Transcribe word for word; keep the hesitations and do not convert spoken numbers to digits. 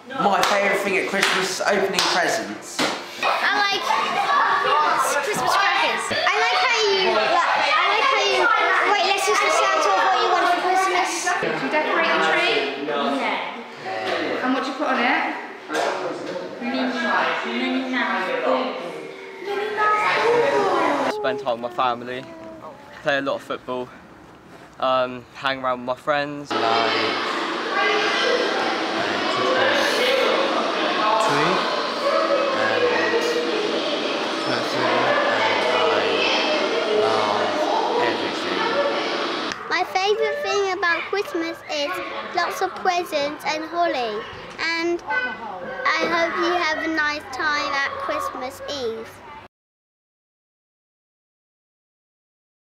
My favourite thing at Christmas is opening presents. I like Christmas crackers. I like how you, like, I like how you write letters to Santa of what you want for Christmas. Do you decorate the tree? Yeah. And what do you put on it? Spend time with my family, play a lot of football, um, hang around with my friends. Like uh, Christmas tree and perfume, and I love everything. My favourite thing about Christmas is lots of presents and holly. And I hope you have a nice time at Christmas Eve.